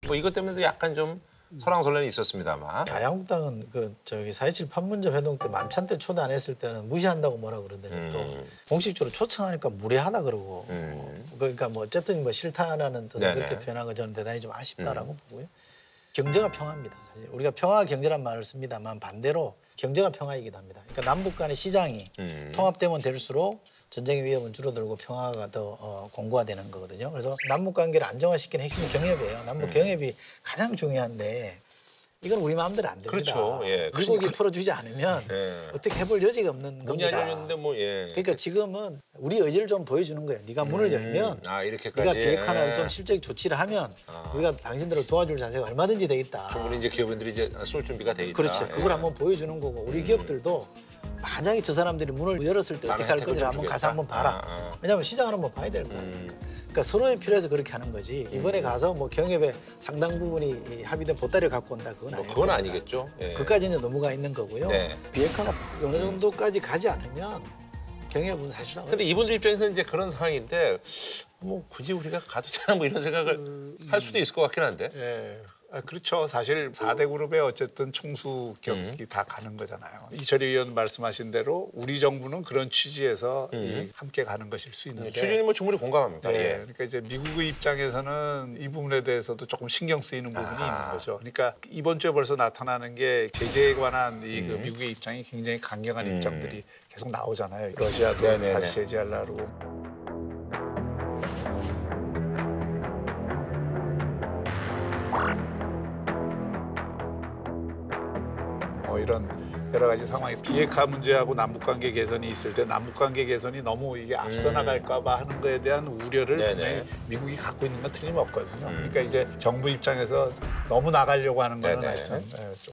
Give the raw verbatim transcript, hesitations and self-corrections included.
뭐 이것 때문에도 약간 좀 설왕설래는 있었습니다만. 자유한국당은 그 저기 사이칠 판문점 회동 때 만찬 때 초대 안 했을 때는 무시한다고 뭐라 그러더니 음. 또 공식적으로 초청하니까 무례하다 그러고 음. 그러니까 뭐 어쨌든 뭐 싫다라는 뜻을 네네. 그렇게 표현한 건 저는 대단히 좀 아쉽다라고 보고요. 경제가 평화입니다. 사실 우리가 평화 경제란 말을 씁니다만 반대로 경제가 평화이기도 합니다. 그러니까 남북 간의 시장이 음. 통합되면 될수록 전쟁의 위험은 줄어들고 평화가 더 어, 공고화되는 거거든요. 그래서 남북 관계를 안정화시키는 핵심은 경협이에요. 남북 경협이 가장 중요한데 이건 우리 마음대로 안 됩니다. 그렇죠. 예. 미국이 그러니까- 풀어주지 않으면 예. 어떻게 해볼 여지가 없는 문이 겁니다. 안 열렸는데 뭐 예. 그러니까 지금은 우리 의지를 좀 보여주는 거예요. 네가 문을 열면 아 이렇게까지. 네가 비핵화나 예. 좀 실적 조치를 하면 아. 우리가 당신들을 도와줄 자세가 얼마든지 돼 있다. 충분히 이제 기업인들이 이제 쏠 준비가 돼 있다. 그렇죠. 그걸 예. 한번 보여주는 거고 우리 기업들도 만약에 저 사람들이 문을 열었을 때 나는 어떻게 할 혜택을 건지 좀 한번 주겠다. 가서 한번 봐라. 아, 아. 왜냐하면 시장을 한번 봐야 될 거니까. 음. 그러니까 서로의 필요해서 그렇게 하는 거지. 이번에 가서 뭐 경협의 상당 부분이 이 합의된 보따리를 갖고 온다 그건 뭐 아니고. 그건 아니겠죠. 예. 그까지는 넘어가 있는 거고요. 네. 비핵화가 어느 정도까지 가지 않으면 경협은 사실상 근데 이분들 입장에서는 이제 그런 상황인데 뭐 굳이 우리가 가도 되나 뭐 이런 생각을 할 수도 있을 것 같긴 한데. 예. 아, 그렇죠. 사실 사 대 그룹에 어쨌든 총수격이 음. 다 가는 거잖아요. 이철희 의원 말씀하신 대로 우리 정부는 그런 취지에서 음. 이 함께 가는 것일 수 있는데. 추진이 뭐 충분히 공감합니다. 네, 예. 그러니까 이제 미국의 입장에서는 이 부분에 대해서도 조금 신경 쓰이는 부분이 아하. 있는 거죠. 그러니까 이번 주에 벌써 나타나는 게 제재에 관한 이 그 음. 미국의 입장이 굉장히 강경한 음. 입장들이 계속 나오잖아요. 러시아도 네네네. 다시 제재하려고. 뭐 이런 여러 가지 상황이 비핵화 문제하고 남북관계 개선이 있을 때 남북관계 개선이 너무 이게 앞서 음. 나갈까 봐 하는 거에 대한 우려를 네네. 분명히 미국이 갖고 있는 건 틀림없거든요. 음. 그러니까 이제 정부 입장에서 너무 나가려고 하는 거는 네네. 하여튼 예, 좀